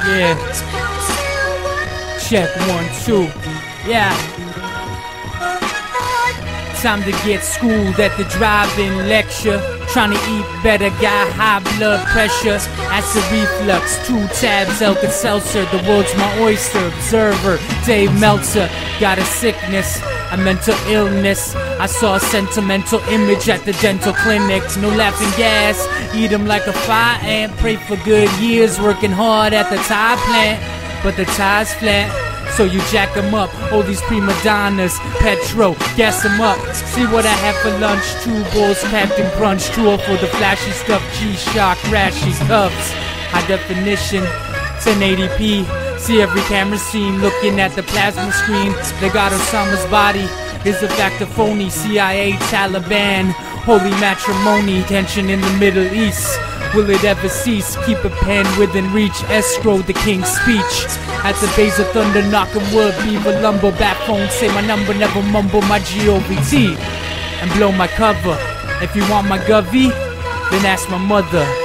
Yeah. Check 1, 2. Yeah. Time to get schooled at the drive-in lecture. Trying to eat better, got high blood pressure. Acid reflux, 2 tabs, Alka-Seltzer. The world's my oyster. Observer, Dave Meltzer. Got a sickness, a mental illness. I saw a sentimental image at the dental clinic. No laughing gas, eat 'em like a fire ant. Pray for good years, working hard at the tire plant. But the tire's flat, so you jack 'em up. All these prima donnas, petro, gas 'em up. See what I have for lunch, 2 bowls, Captain Crunch. 2 for the flashy stuff, G-Shock, rashy cuffs. High definition, 1080p. See every camera scene, looking at the plasma screen. They got Osama's body, is a fact of phony. CIA, Taliban, holy matrimony. Tension in the Middle East, will it ever cease? Keep a pen within reach, escrow the king's speech. At the base of thunder, knocking wood, beaver lumber. Back phone, say my number, never mumble my GOVT. And blow my cover. If you want my govy, then ask my mother.